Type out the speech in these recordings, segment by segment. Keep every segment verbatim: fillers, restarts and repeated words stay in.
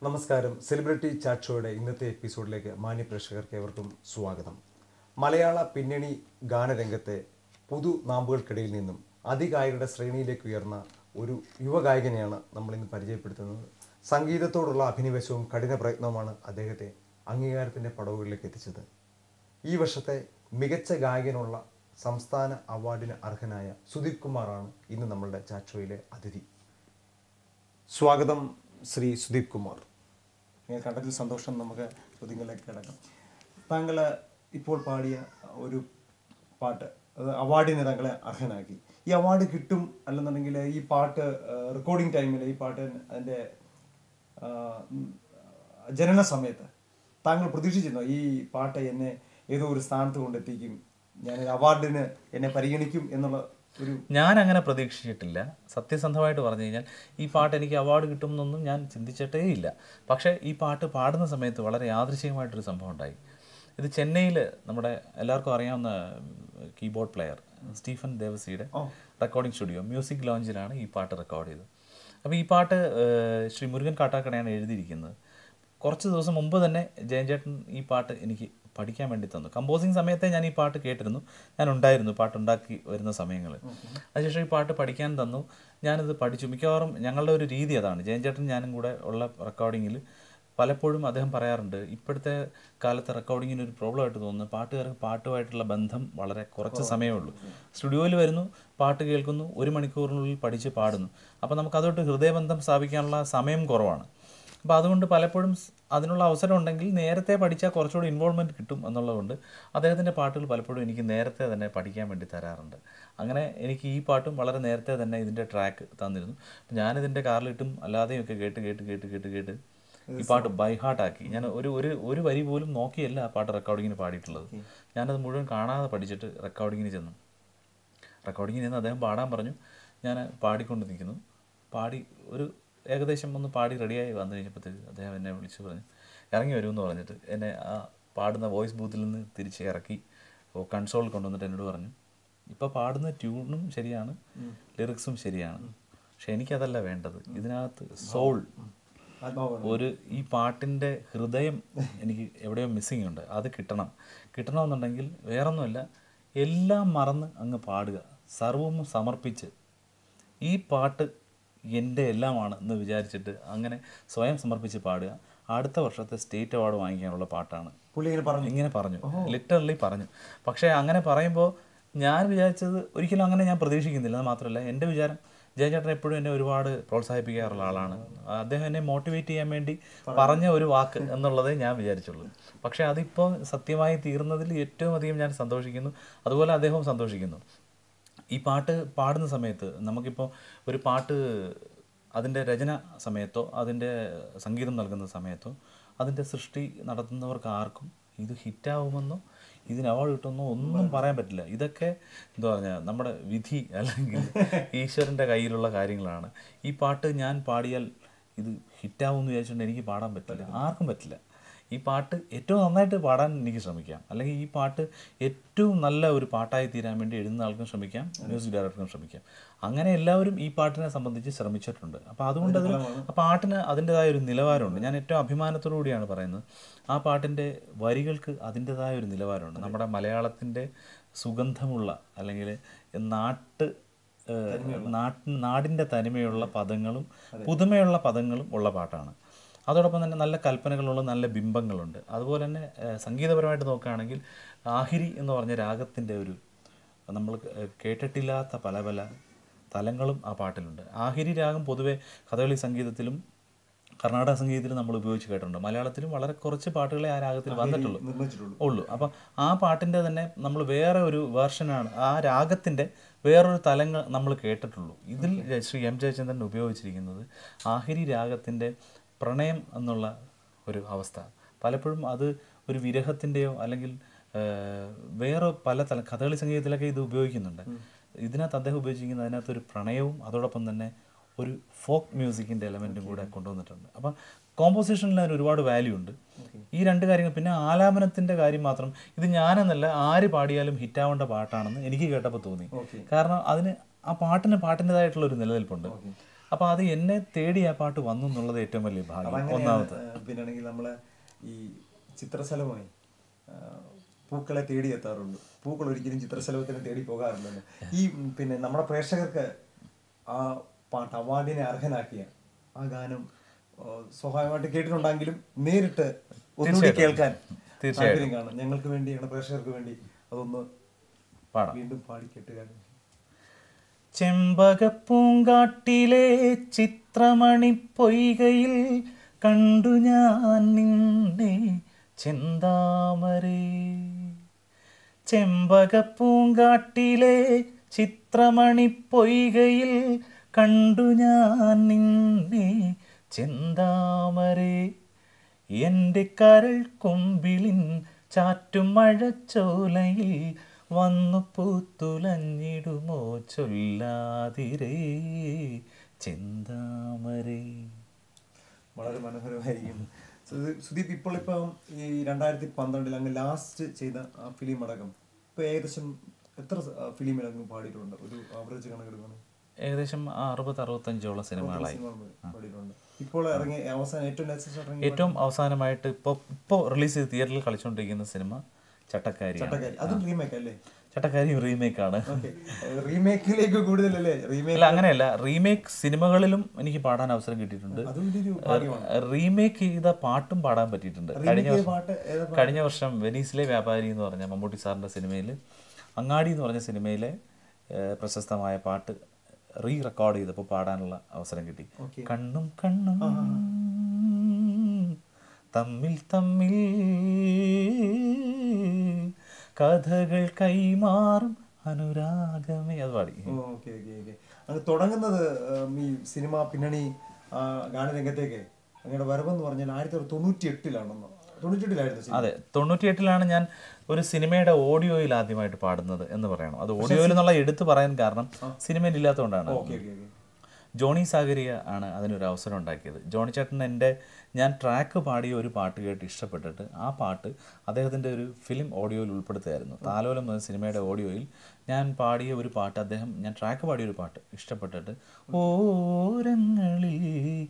നമസ്കാരം. Celebrity chat ഷോയുടെ ഇന്നത്തെ എപ്പിസോഡിലേക്ക് മാന്യ പ്രേക്ഷകർക്ക് ഏവർക്കും സ്വാഗതം. മലയാള പിന്നണി ഗാനരംഗത്തെ പുതു നാമ്പുകൾക്കിടയിൽ നിന്നും അതിഗായകരുടെ ശ്രേണിയിലേക്ക് ഉയർന്ന ഒരു യുവഗായകനെയാണ് നമ്മളിന്ന് പരിചയപ്പെടുത്തുന്നത്. സംഗീതത്തോടുള്ള അഭിനിവേശവും കഠിന പ്രയത്നവുമാണ് അദ്ദേഹത്തെ അംഗീകാരത്തിൻ്റെ പടവുകളിലേക്ക് എത്തിച്ചത്. ഈ വർഷത്തെ മികച്ച ഗായകനുള്ള സംസ്ഥാന അവാർഡിന് അർഹനായ സുദീപ് കുമാറാണ് ഇന്ന് നമ്മളുടെ ചാറ്റ് ഷോയിലെ അതിഥി. സ്വാഗതം ശ്രീ സുദീപ് കുമാർ. നിങ്ങൾ കണ്ടതിൽ സന്തോഷം. നമുക്ക് ചോദ്യങ്ങളിലേക്ക് കിടക്കാം. താങ്കൾ ഇപ്പോൾ പാടിയ ഒരു പാട്ട് അത് അവാർഡിന് താങ്കളെ അർഹനാക്കി. ഈ അവാർഡ് കിട്ടും അല്ലെന്നുണ്ടെങ്കിൽ ഈ പാട്ട് റെക്കോർഡിംഗ് ടൈമിൽ ഈ പാട്ട് അതിൻ്റെ ജനന സമയത്ത് താങ്കൾ പ്രതീക്ഷിച്ചിരുന്നോ ഈ പാട്ട് എന്നെ ഏതോ ഒരു സ്ഥാനത്ത് കൊണ്ടെത്തിക്കും, ഞാൻ അവാർഡിന് എന്നെ പരിഗണിക്കും എന്നുള്ള ഒരു? ഞാൻ അങ്ങനെ പ്രതീക്ഷിച്ചിട്ടില്ല. സത്യസന്ധമായിട്ട് പറഞ്ഞു കഴിഞ്ഞാൽ ഈ പാട്ട് എനിക്ക് അവാർഡ് കിട്ടുമെന്നൊന്നും ഞാൻ ചിന്തിച്ചിട്ടേ ഇല്ല. പക്ഷേ ഈ പാട്ട് പാടുന്ന സമയത്ത് വളരെ യാദൃശ്ചികമായിട്ടൊരു സംഭവം ഉണ്ടായി. ഇത് ചെന്നൈയിൽ നമ്മുടെ എല്ലാവർക്കും അറിയാവുന്ന കീബോർഡ് പ്ലെയർ സ്റ്റീഫൻ ദേവസിയുടെ റെക്കോർഡിംഗ് സ്റ്റുഡിയോ മ്യൂസിക് ലോഞ്ചിലാണ് ഈ പാട്ട് റെക്കോർഡ് ചെയ്തത്. അപ്പോൾ ഈ പാട്ട് ശ്രീ മുരുകൻ കാട്ടാക്കടയാണ് എഴുതിയിരിക്കുന്നത്. കുറച്ച് ദിവസം മുമ്പ് തന്നെ ജയൻ ചേട്ടൻ ഈ പാട്ട് എനിക്ക് പഠിക്കാൻ വേണ്ടി തന്നു. കമ്പോസിങ് സമയത്തെ ഞാൻ ഈ പാട്ട് കേട്ടിരുന്നു, ഞാൻ ഉണ്ടായിരുന്നു പാട്ടുണ്ടാക്കി വരുന്ന സമയങ്ങളിൽ. അതിനുശേഷം ഈ പാട്ട് പഠിക്കാൻ തന്നു, ഞാനിത് പഠിച്ചു. മിക്കവാറും ഞങ്ങളുടെ ഒരു രീതി അതാണ്. ജയൻ ചേട്ടൻ ഞാനും കൂടെ ഉള്ള റെക്കോർഡിങ്ങിൽ പലപ്പോഴും അദ്ദേഹം പറയാറുണ്ട്, ഇപ്പോഴത്തെ കാലത്തെ റെക്കോർഡിങ്ങിന് ഒരു പ്രോബ്ലം ആയിട്ട് തോന്നുന്നു, പാട്ടുകാർക്ക് പാട്ടുമായിട്ടുള്ള ബന്ധം വളരെ കുറച്ച് സമയമേ ഉള്ളൂ. സ്റ്റുഡിയോയിൽ വരുന്നു, പാട്ട് കേൾക്കുന്നു, ഒരു മണിക്കൂറിനുള്ളിൽ പഠിച്ച് പാടുന്നു. അപ്പോൾ നമുക്ക് അതുമായിട്ട് ഹൃദയബന്ധം സ്ഥാപിക്കാനുള്ള സമയം കുറവാണ്. അപ്പോൾ അതുകൊണ്ട് പലപ്പോഴും അതിനുള്ള അവസരം ഉണ്ടെങ്കിൽ നേരത്തെ പഠിച്ചാൽ കുറച്ചുകൂടി ഇൻവോൾവ്മെൻറ്റ് കിട്ടും എന്നുള്ളതുകൊണ്ട് അദ്ദേഹത്തിൻ്റെ പാട്ടുകൾ പലപ്പോഴും എനിക്ക് നേരത്തെ തന്നെ പഠിക്കാൻ വേണ്ടി തരാറുണ്ട്. അങ്ങനെ എനിക്ക് ഈ പാട്ടും വളരെ നേരത്തെ തന്നെ ഇതിൻ്റെ ട്രാക്ക് തന്നിരുന്നു. അപ്പോൾ ഞാനിതിൻ്റെ കാറിലിട്ടും അല്ലാതെയൊക്കെ കേട്ട് കേട്ട് കേട്ട് കേട്ട് കേട്ട് ഈ പാട്ട് ബൈ ഹാർട്ടാക്കി. ഞാൻ ഒരു ഒരു ഒരു വരി പോലും നോക്കിയല്ല ആ പാട്ട് റെക്കോർഡിങ്ങിന് പാടിയിട്ടുള്ളത്. ഞാനത് മുഴുവൻ കാണാതെ പഠിച്ചിട്ട് റെക്കോർഡിങ്ങിന് ചെന്നു. റെക്കോർഡിങ്ങിന് ചെന്ന് അദ്ദേഹം പാടാൻ പറഞ്ഞു. ഞാൻ പാടിക്കൊണ്ട് നിൽക്കുന്നു. പാടി ഒരു ഏകദേശം ഒന്ന് പാടി റെഡിയായി വന്നു കഴിഞ്ഞപ്പോഴത്തേക്ക് അദ്ദേഹം എന്നെ വിളിച്ച് പറഞ്ഞു ഇറങ്ങി വരുമെന്ന് പറഞ്ഞിട്ട് എന്നെ ആ പാടുന്ന വോയിസ് ബൂത്തിൽ നിന്ന് തിരിച്ച് ഇറക്കി കൺസോൾ കൊണ്ടുവന്നിട്ട് എന്നോട് പറഞ്ഞു, ഇപ്പോൾ പാടുന്ന ട്യൂണും ശരിയാണ്, ലിറിക്സും ശരിയാണ്, പക്ഷെ എനിക്കതല്ല വേണ്ടത്, ഇതിനകത്ത് സോൾ, ഒരു ഈ പാട്ടിൻ്റെ ഹൃദയം എനിക്ക് എവിടെയോ മിസ്സിങ് ഉണ്ട്, അത് കിട്ടണം. കിട്ടണമെന്നുണ്ടെങ്കിൽ വേറൊന്നുമല്ല, എല്ലാം മറന്ന് അങ്ങ് പാടുക, സർവ്വം സമർപ്പിച്ച് ഈ പാട്ട് എൻ്റെ എല്ലാമാണ് എന്ന് വിചാരിച്ചിട്ട് അങ്ങനെ സ്വയം സമർപ്പിച്ച് പാടുക. അടുത്ത വർഷത്തെ സ്റ്റേറ്റ് അവാർഡ് വാങ്ങിക്കാനുള്ള പാട്ടാണ്. പുള്ളി ഇങ്ങനെ പറഞ്ഞു ഇങ്ങനെ പറഞ്ഞു ലിറ്ററലി പറഞ്ഞു. പക്ഷേ അങ്ങനെ പറയുമ്പോൾ ഞാൻ വിചാരിച്ചത് ഒരിക്കലും അങ്ങനെ ഞാൻ പ്രതീക്ഷിക്കുന്നില്ല. അത് മാത്രമല്ല, എൻ്റെ വിചാരം ജയൻ ചേട്ടൻ എപ്പോഴും എന്നെ ഒരുപാട് പ്രോത്സാഹിപ്പിക്കാറുള്ള ആളാണ്. അദ്ദേഹം എന്നെ മോട്ടിവേറ്റ് ചെയ്യാൻ വേണ്ടി പറഞ്ഞ ഒരു വാക്ക് എന്നുള്ളതേ ഞാൻ വിചാരിച്ചുള്ളൂ. പക്ഷേ അതിപ്പോൾ സത്യമായി തീർന്നതിൽ ഏറ്റവും അധികം ഞാൻ സന്തോഷിക്കുന്നു. അതുപോലെ അദ്ദേഹവും സന്തോഷിക്കുന്നു. ഈ പാട്ട് പാടുന്ന സമയത്ത് നമുക്കിപ്പോൾ ഒരു പാട്ട് അതിൻ്റെ രചന സമയത്തോ അതിൻ്റെ സംഗീതം നൽകുന്ന സമയത്തോ അതിൻ്റെ സൃഷ്ടി നടത്തുന്നവർക്ക് ആർക്കും ഇത് ഹിറ്റാവുമെന്നോ ഇതിന് അവാർഡ് കിട്ടുമെന്നോ ഒന്നും പറയാൻ പറ്റില്ല. ഇതൊക്കെ എന്താ പറഞ്ഞാൽ നമ്മുടെ വിധി അല്ലെങ്കിൽ ഈശ്വരൻ്റെ കയ്യിലുള്ള കാര്യങ്ങളാണ്. ഈ പാട്ട് ഞാൻ പാടിയാൽ ഇത് ഹിറ്റാവുമെന്ന് വിചാരിച്ചുകൊണ്ട് എനിക്ക് പാടാൻ പറ്റില്ല, ആർക്കും പറ്റില്ല. ഈ പാട്ട് ഏറ്റവും നന്നായിട്ട് പാടാൻ എനിക്ക് ശ്രമിക്കാം, അല്ലെങ്കിൽ ഈ പാട്ട് ഏറ്റവും നല്ല ഒരു പാട്ടായി തീരാൻ വേണ്ടി എഴുതുന്ന ആൾക്കും ശ്രമിക്കാം, മ്യൂസിക് ഡയറക്ടറിനും ശ്രമിക്കാം. അങ്ങനെ എല്ലാവരും ഈ പാട്ടിനെ സംബന്ധിച്ച് ശ്രമിച്ചിട്ടുണ്ട്. അപ്പോൾ അതുകൊണ്ട് അതിൽ ആ പാട്ടിന് അതിൻ്റെതായ ഒരു നിലവാരമുണ്ട്. ഞാൻ ഏറ്റവും അഭിമാനത്തോടു കൂടിയാണ് പറയുന്നത്, ആ പാട്ടിൻ്റെ വരികൾക്ക് അതിൻ്റെതായ ഒരു നിലവാരമുണ്ട്. നമ്മുടെ മലയാളത്തിൻ്റെ സുഗന്ധമുള്ള അല്ലെങ്കിൽ നാട്ട് നാട്ട് നാടിൻ്റെ തനിമയുള്ള പദങ്ങളും പുതുമയുള്ള പദങ്ങളും ഉള്ള പാട്ടാണ്. അതോടൊപ്പം തന്നെ നല്ല കൽപ്പനകളുള്ള നല്ല ബിംബങ്ങളുണ്ട്. അതുപോലെ തന്നെ സംഗീതപരമായിട്ട് നോക്കുകയാണെങ്കിൽ ആഹിരി എന്ന് പറഞ്ഞ രാഗത്തിൻ്റെ ഒരു നമ്മൾ കേട്ടിട്ടില്ലാത്ത പല പല തലങ്ങളും ആ പാട്ടിലുണ്ട്. ആഹിരി രാഗം പൊതുവെ കഥകളി സംഗീതത്തിലും കർണാടക സംഗീതത്തിലും നമ്മൾ ഉപയോഗിച്ച് കേട്ടിട്ടുണ്ട്. മലയാളത്തിലും വളരെ കുറച്ച് പാട്ടുകളെ ആ രാഗത്തിൽ വന്നിട്ടുള്ളൂ ഉള്ളൂ. അപ്പം ആ പാട്ടിൻ്റെ തന്നെ നമ്മൾ വേറെ ഒരു വേർഷനാണ്, ആ രാഗത്തിൻ്റെ വേറൊരു തലങ്ങൾ നമ്മൾ കേട്ടിട്ടുള്ളൂ. ഇതിൽ ശ്രീ എം ജയചന്ദ്രൻ ഉപയോഗിച്ചിരിക്കുന്നത് ആഹിരി രാഗത്തിൻ്റെ പ്രണയം എന്നുള്ള ഒരു അവസ്ഥ. പലപ്പോഴും അത് ഒരു വിരഹത്തിൻ്റെയോ അല്ലെങ്കിൽ വേറെ പല തല കഥകളി സംഗീതത്തിലൊക്കെ ഇത് ഉപയോഗിക്കുന്നുണ്ട്. ഇതിനകത്ത് അദ്ദേഹം ഉപയോഗിച്ചിരിക്കുന്നത് അതിനകത്തൊരു പ്രണയവും അതോടൊപ്പം തന്നെ ഒരു ഫോക്ക് മ്യൂസിക്കിൻ്റെ എലമെൻറ്റും കൂടെ കൊണ്ടുവന്നിട്ടുണ്ട്. അപ്പം കോമ്പോസിഷനിൽ അതിന് ഒരുപാട് വാല്യൂ ഉണ്ട്. ഈ രണ്ട് കാര്യങ്ങൾ. പിന്നെ ആലാപനത്തിൻ്റെ കാര്യം മാത്രം, ഇത് ഞാനെന്നല്ല ആര് പാടിയാലും ഹിറ്റാവേണ്ട പാട്ടാണെന്ന് എനിക്ക് കേട്ടപ്പോൾ തോന്നി. കാരണം അതിന് ആ പാട്ടിന് പാട്ടിൻ്റെതായിട്ടുള്ളൊരു നിലനിൽപ്പുണ്ട്. അപ്പോൾ അത് എന്നെ തേടി ആ പാട്ട് വന്നു എന്നുള്ളത് ഏറ്റവും വലിയ ഭാഗ്യം. ഒന്നാമത് പിന്നാണെങ്കിൽ നമ്മളെ ഈ ചിത്രശലഭമായി പൂക്കളെ തേടി എത്താറുണ്ട്, പൂക്കൾ ഒരിക്കലും ചിത്രശലഭത്തിനെ തേടി പോകാറുണ്ടല്ലോ. ഈ പിന്നെ നമ്മുടെ പ്രേക്ഷകർക്ക് ആ പാട്ട് അവാർഡിനെ അർഹനാക്കിയ ആ ഗാനം സ്വാഭാവികമായിട്ട് കേട്ടിട്ടുണ്ടെങ്കിലും നേരിട്ട് ഒന്നുകൂടി കേൾക്കാൻ താല്പര്യം കാണും. ഞങ്ങൾക്ക് വേണ്ടി, ഞങ്ങളുടെ പ്രേക്ഷകർക്ക് വേണ്ടി അതൊന്ന് വീണ്ടും പാടി കേട്ടുകാണും. ചെമ്പകപ്പൂങ്കാട്ടിലെ ചിത്രമണി പൊയ്കയിൽ കണ്ടു ഞാൻ നിന്നെ ചെന്താമരേ. ചെമ്പകപ്പൂങ്കാട്ടിലെ ചിത്രമണി പൊയ്കയിൽ കണ്ടു ഞാൻ നിന്നെ ചെന്താമരേ. എൻ്റെ കരൾ കൊമ്പിളിൻ ചാറ്റും മഴച്ചോലയിൽ വന്നു പൂത്തുലഞ്ഞിടുമോ ചൊല്ലാതിരേ ചെന്താമരേ. വളരെ മനോഹരമായിരിക്കും. സുദീപ്, ഇപ്പോൾ ഇപ്പം ഈ രണ്ടായിരത്തി പന്ത്രണ്ടിൽ അങ്ങ് ലാസ്റ്റ് ചെയ്ത ആ ഫിലിം അടക്കം ഇപ്പൊ ഏകദേശം എത്ര ഫിലിമിലങ്ങ് പാടിയിട്ടുണ്ട്? ഒരു ആവറേജ് കണക്കെടുക്കണം. ഏകദേശം അറുപത് അറുപത്തഞ്ചോളം സിനിമകളായി പാടിയിട്ടുണ്ട്. ഇപ്പോൾ ഇറങ്ങിയ അവസാനം ഏറ്റവും ലേറ്റസ്റ്റ് ഏറ്റവും അവസാനമായിട്ട് ഇപ്പോൾ ഇപ്പോൾ റിലീസ് ചെയ്ത് തിയേറ്ററിൽ കളിച്ചുകൊണ്ടിരിക്കുന്ന സിനിമ ചട്ടക്കാരി. അതും റീമേക്ക് അല്ലേ? ചട്ടക്കാരി റീമേക്കാണ്. റീമേക്കിലേക്ക് കൂടുതലല്ലേ? റീമേക്ക് അല്ല, അങ്ങനെയല്ല, റീമേക്ക് സിനിമകളിലും എനിക്ക് പാടാൻ അവസരം കിട്ടിയിട്ടുണ്ട്. റീമേക്ക് ചെയ്ത പാട്ടും പാടാൻ പറ്റിയിട്ടുണ്ട്. കഴിഞ്ഞ കഴിഞ്ഞ വർഷം വെനീസിലെ വ്യാപാരി എന്ന് പറഞ്ഞ മമ്മൂട്ടി സാറിൻ്റെ സിനിമയിൽ അങ്ങാടി എന്ന് പറഞ്ഞ സിനിമയിലെ പ്രശസ്തമായ പാട്ട് റീ റെക്കോർഡ് ചെയ്തപ്പോൾ പാടാനുള്ള അവസരം കിട്ടി. കണ്ണും കണ്ണും തമ്മിൽ തമ്മിൽ കഥകൾ കൈമാറും അനുരാഗമേ, അത് പാടി. അത് തുടങ്ങുന്നത് ഈ സിനിമ പിന്നണി ഗാനരംഗത്തേക്ക് അങ്ങയുടെ വരവെന്ന് പറഞ്ഞാൽ ആയിരത്തി തൊള്ളായിരത്തി തൊണ്ണൂറ്റി എട്ടിലാണെന്നോ തൊണ്ണൂറ്റിയെട്ടിലായിരുന്നു. അതെ, തൊണ്ണൂറ്റിയെട്ടിലാണ് ഞാൻ ഒരു സിനിമയുടെ ഓഡിയോയിൽ ആദ്യമായിട്ട് പാടുന്നത് എന്ന് പറയണം. അത് ഓഡിയോയിൽ എന്നുള്ള എടുത്തു പറയാൻ കാരണം സിനിമയിൽ ഇല്ലാത്തതുകൊണ്ടാണ്. ജോണി സാഗരിയ ആണ് അതിനൊരു അവസരം ഉണ്ടാക്കിയത്. ജോണി ചേട്ടൻ എൻ്റെ ഞാൻ ട്രാക്ക് പാടിയ ഒരു പാട്ട് കേട്ട് ഇഷ്ടപ്പെട്ടിട്ട് ആ പാട്ട് അദ്ദേഹത്തിൻ്റെ ഒരു ഫിലിം ഓഡിയോയിൽ ഉൾപ്പെടുത്തുകയായിരുന്നു. താലോലം എന്ന സിനിമയുടെ ഓഡിയോയിൽ ഞാൻ പാടിയ ഒരു പാട്ട്, അദ്ദേഹം ഞാൻ ട്രാക്ക് പാടിയ ഒരു പാട്ട് ഇഷ്ടപ്പെട്ടിട്ട് ഓരങ്ങളിൽ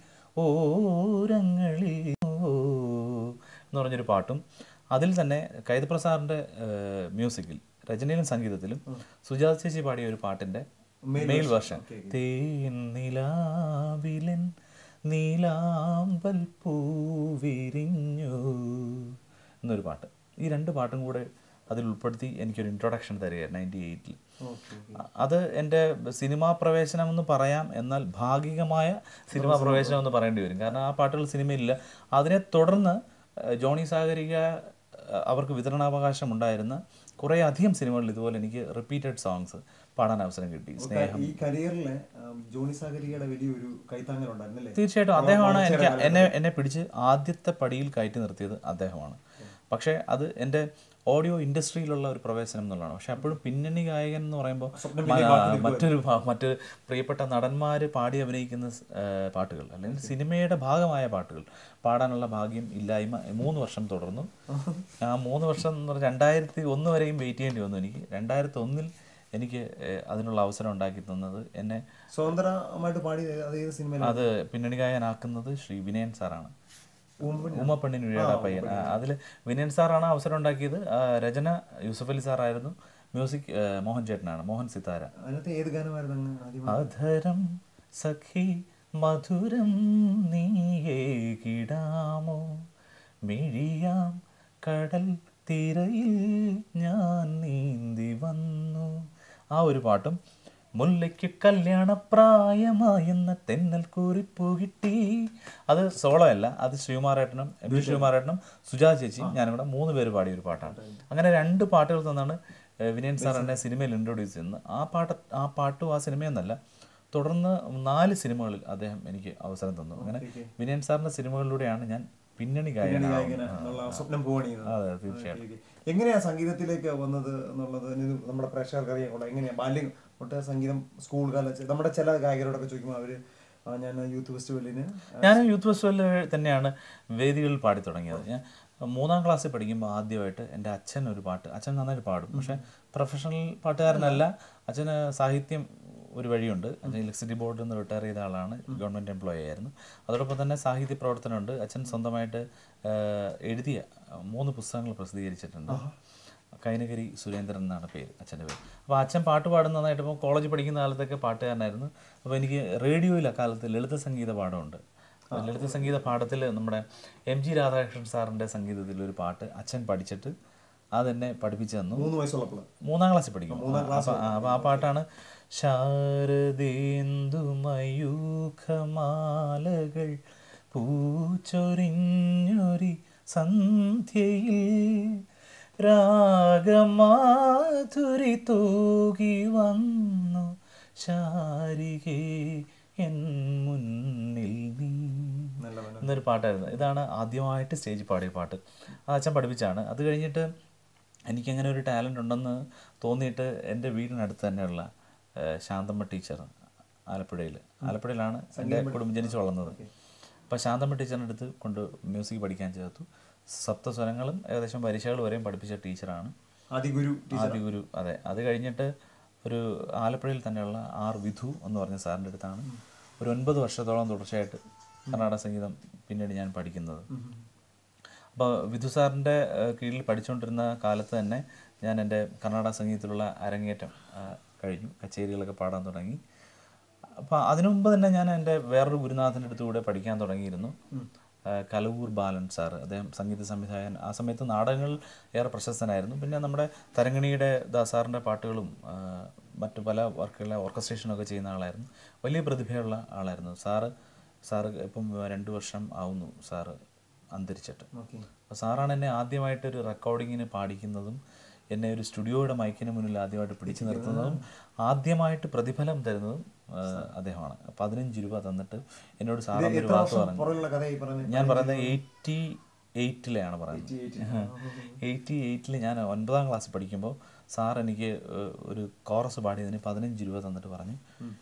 ഓരങ്ങളിൽ എന്ന് പറഞ്ഞൊരു പാട്ടും, അതിൽ തന്നെ കൈതപ്രസാദിൻ്റെ മ്യൂസിക്കിൽ രചനയിലും സംഗീതത്തിലും സുജാത ചേച്ചി പാടിയ ഒരു പാട്ടിൻ്റെ മെയിൽ വേർഷൻ തേൻ നിലാവിലൻ നീലാമ്പൽ പൂവിരിഞ്ഞു എന്നൊരു പാട്ട്. ഈ രണ്ട് പാട്ടും കൂടെ അതിൽ ഉൾപ്പെടുത്തി എനിക്കൊരു ഇൻട്രൊഡക്ഷൻ തരികയായിരുന്നു നയൻറ്റി എയ്റ്റിൽ. അത് എൻ്റെ സിനിമാ പ്രവേശനം എന്ന് പറയാം, എന്നാൽ ഭാഗികമായ സിനിമാ പ്രവേശനം എന്ന് പറയേണ്ടി വരും. കാരണം ആ പാട്ടുകൾ സിനിമയിലില്ല. അതിനെ തുടർന്ന് ജോണി സാഗരിക അവർക്ക് വിതരണാവകാശം ഉണ്ടായിരുന്ന കുറേ അധികം സിനിമകളിൽ ഇതുപോലെ എനിക്ക് റിപ്പീറ്റഡ് സോങ്സ് പാടാൻ അവസരം കിട്ടി. സ്നേഹം. ഈ കരിയറിലെ ജോണി സാഗരികയുടെ വലിയൊരു കൈത്താങ്ങലുണ്ടായിരുന്നല്ലേ? തീർച്ചയായിട്ടും അദ്ദേഹമാണ് എനിക്ക് എന്നെ എന്നെ പിടിച്ച് ആദ്യത്തെ പടിയിൽ കയറ്റി നിർത്തിയത് അദ്ദേഹമാണ്. പക്ഷേ അത് എൻ്റെ ഓഡിയോ ഇൻഡസ്ട്രിയിലുള്ള ഒരു പ്രവേശനം എന്നുള്ളതാണ്. പക്ഷെ അപ്പോഴും പിന്നണി ഗായകൻ എന്ന് പറയുമ്പോൾ മറ്റൊരു മറ്റ് പ്രിയപ്പെട്ട നടന്മാർ പാടി അഭിനയിക്കുന്ന പാട്ടുകൾ അല്ലെങ്കിൽ സിനിമയുടെ ഭാഗമായ പാട്ടുകൾ പാടാനുള്ള ഭാഗ്യം ഇല്ലായ്മ മൂന്ന് വർഷം തുടർന്നു. ആ മൂന്ന് വർഷം എന്ന് പറഞ്ഞാൽ രണ്ടായിരത്തി ഒന്ന് വരെയും വെയിറ്റ് ചെയ്യേണ്ടി വന്നു എനിക്ക്. രണ്ടായിരത്തി ഒന്നിൽ എനിക്ക് അതിനുള്ള അവസരം ഉണ്ടാക്കി തന്നത് എന്നെ സ്വതന്ത്രമായിട്ട് പാടി അത് പിന്നണി ഗായകനാക്കുന്നത് ശ്രീ വിനയൻ സാറാണ്. ഉമ്മപ്പെണ്ണിന് വീഴാ പയ്യൻ. അതിൽ വിനയൻ സാറാണ് അവസരം ഉണ്ടാക്കിയത്. രചന യൂസഫ് അലി സാറായിരുന്നു. മ്യൂസിക് മോഹൻ ചേട്ടനാണ്, മോഹൻ സിത്താര. അധരം സഖി മധുരം നീയേ കിടാമോ മിഴിയാം കടൽ തിരയിൽ ഞാൻ നീന്തി വന്നു, ആ ഒരു പാട്ടും മുല്ലയ്ക്ക് കല്യാണപ്രായമായെന്ന തെന്നൽ കുറിപ്പു കിട്ടി. അത് സോളോ അല്ല, അത് ശ്രീകുമാരേട്ടനും എം പി ശ്രീകുമാരേട്ടനും സുജാത ചേച്ചിയും ഞാനും കൂടെ മൂന്ന് പേര് പാടിയ ഒരു പാട്ടാണ്. അങ്ങനെ രണ്ട് പാട്ടുകൾ തന്നാണ് വിനയൻ സാർ എന്നെ സിനിമയിൽ ഇൻട്രൊഡ്യൂസ് ചെയ്യുന്നത്. ആ പാട്ട് ആ പാട്ടും ആ സിനിമയെന്നല്ല, തുടർന്ന് നാല് സിനിമകളിൽ അദ്ദേഹം എനിക്ക് അവസരം തന്നു. അങ്ങനെ വിനയൻ സാറിൻ്റെ സിനിമകളിലൂടെയാണ് ഞാൻ പിന്നണി സ്വപ്നം പോകണിയത്. അതെ, തീർച്ചയായിട്ടും. എങ്ങനെയാ സംഗീതത്തിലേക്ക് വന്നത് എന്നുള്ളത് നമ്മുടെ പ്രേക്ഷകർക്ക് അറിയാം. എങ്ങനെയാ ബാല്യം തൊട്ട് സംഗീതം സ്കൂൾ കാലത്ത് നമ്മുടെ ചില ഗായകരോടൊക്കെ ചോദിക്കുമ്പോൾ അവര് ഞാൻ യൂത്ത് ഫെസ്റ്റിവലിന് ഞാൻ യൂത്ത് ഫെസ്റ്റിവലിൽ തന്നെയാണ് വേദികളിൽ പാടി തുടങ്ങിയത്. ഞാൻ മൂന്നാം ക്ലാസ്സിൽ പഠിക്കുമ്പോൾ ആദ്യമായിട്ട് എൻ്റെ അച്ഛൻ ഒരു പാട്ട്, അച്ഛൻ നന്നായിട്ട് പാടും, പക്ഷേ പ്രൊഫഷണൽ പാട്ടുകാരനല്ല, അച്ഛന് സാഹിത്യം ഒരു വഴിയുണ്ട്. ഇലക്ട്രിസിറ്റി ബോർഡിൽ നിന്ന് റിട്ടയർ ചെയ്ത ആളാണ്, ഗവൺമെൻറ് എംപ്ലോയി ആയിരുന്നു. അതോടൊപ്പം തന്നെ സാഹിത്യ പ്രവർത്തനമുണ്ട്. അച്ഛൻ സ്വന്തമായിട്ട് എഴുതിയ മൂന്ന് പുസ്തകങ്ങൾ പ്രസിദ്ധീകരിച്ചിട്ടുണ്ട്. കൈനകരി സുരേന്ദ്രൻ എന്നാണ് പേര്, അച്ഛൻ്റെ പേര്. അപ്പോൾ അച്ഛൻ പാട്ട് പാടുന്നതായിട്ട് ഇപ്പോൾ കോളേജ് പഠിക്കുന്ന കാലത്തൊക്കെ പാട്ടുകാരനായിരുന്നു. അപ്പോൾ എനിക്ക് റേഡിയോയിൽ അക്കാലത്ത് ലളിത സംഗീത പാഠമുണ്ട്. ലളിത സംഗീത പാഠത്തിൽ നമ്മുടെ എം ജി രാധാകൃഷ്ണൻ സാറിൻ്റെ സംഗീതത്തിൽ ഒരു പാട്ട് അച്ഛൻ പഠിച്ചിട്ട് അതെന്നെ പഠിപ്പിച്ചു തന്നു. മൂന്ന് വയസ്സുള്ളപ്പോൾ മൂന്നാം ക്ലാസ്സിൽ പഠിക്കും. അപ്പോൾ ആ പാട്ടാണ് ശാരദേന്ദുമയൂഖമാലകൾ പൂച്ചൊരിഞ്ഞൊരി സന്ധ്യയിൽ രാഗമാധുരി തൂകി വന്നു ശാരികേ എൻ മുന്നിൽ നീ എന്നൊരു പാട്ടായിരുന്നു. ഇതാണ് ആദ്യമായിട്ട് സ്റ്റേജിൽ പാടിയ പാട്ട്. അത് അച്ഛൻ പഠിപ്പിച്ചാണ്. അത് കഴിഞ്ഞിട്ട് എനിക്കങ്ങനെ ഒരു ടാലൻ്റ് ഉണ്ടെന്ന് തോന്നിയിട്ട് എൻ്റെ വീടിനടുത്ത് തന്നെയുള്ള ശാന്തമ്മ ടീച്ചർ, ആലപ്പുഴയിൽ ആലപ്പുഴയിലാണ് എൻ്റെ കുടുംബം ജനിച്ചു വളർന്നത്. അപ്പോൾ ശാന്തമ്മ ടീച്ചറിൻ്റെ അടുത്ത് കൊണ്ട് മ്യൂസിക് പഠിക്കാൻ ചേർത്തു. സപ്തസ്വരങ്ങളും ഏകദേശം പരീക്ഷകൾ വരെയും പഠിപ്പിച്ച ടീച്ചറാണ് ആദിഗുരു. ആദിഗുരു അതെ. അത് കഴിഞ്ഞിട്ട് ഒരു ആലപ്പുഴയിൽ തന്നെയുള്ള ആർ വിധു എന്ന് പറഞ്ഞ സാറിൻ്റെ അടുത്താണ് ഒരു ഒൻപത് വർഷത്തോളം തുടർച്ചയായിട്ട് കർണാടക സംഗീതം പിന്നീട് ഞാൻ പഠിക്കുന്നത്. അപ്പോൾ വിധു സാറിൻ്റെ കീഴിൽ പഠിച്ചുകൊണ്ടിരുന്ന കാലത്ത് തന്നെ ഞാൻ എൻ്റെ കർണാടക സംഗീതത്തിലുള്ള അരങ്ങേറ്റം കഴിഞ്ഞു, കച്ചേരികളൊക്കെ പാടാൻ തുടങ്ങി. അപ്പോൾ അതിനു മുമ്പ് തന്നെ ഞാൻ എൻ്റെ വേറൊരു ഗുരുനാഥൻ്റെ അടുത്തുകൂടെ പഠിക്കാൻ തുടങ്ങിയിരുന്നു, കലവൂർ ബാലൻ സാറ്. അദ്ദേഹം സംഗീത സംവിധായകൻ. ആ സമയത്ത് നാടകങ്ങൾ ഏറെ പ്രശസ്തനായിരുന്നു. പിന്നെ നമ്മുടെ തരങ്ങിണിയുടെ ദാസാറിൻ്റെ പാട്ടുകളും മറ്റു പല വർക്കുകളെ ഓർക്കസ്ട്രേഷനൊക്കെ ചെയ്യുന്ന ആളായിരുന്നു. വലിയ പ്രതിഭയുള്ള ആളായിരുന്നു സാറ്. സാറ് ഇപ്പം രണ്ട് വർഷം ആവുന്നു സാറ് അന്തരിച്ചിട്ട്. അപ്പോൾ സാറാണ് എന്നെ ആദ്യമായിട്ടൊരു റെക്കോർഡിങ്ങിന് പാടിക്കുന്നതും എന്നെ ഒരു സ്റ്റുഡിയോയുടെ മൈക്കിന് മുന്നിൽ ആദ്യമായിട്ട് പിടിച്ചു നിർത്തുന്നതും ആദ്യമായിട്ട് പ്രതിഫലം തരുന്നതും അദ്ദേഹമാണ്. പതിനഞ്ച് രൂപ തന്നിട്ട് എന്നോട് സാറിന് ഒരു വാക്ക് പറഞ്ഞു. ഞാൻ പറയുന്നത് എയ്റ്റി എയ്റ്റിലെയാണ് പറയുന്നത്. എയ്റ്റി എയ്റ്റിൽ ഞാൻ ഒൻപതാം ക്ലാസ്സിൽ പഠിക്കുമ്പോൾ സാർ എനിക്ക് ഒരു കോറസ് പാടിയതിന് പതിനഞ്ച് രൂപ തന്നിട്ട് പറഞ്ഞു,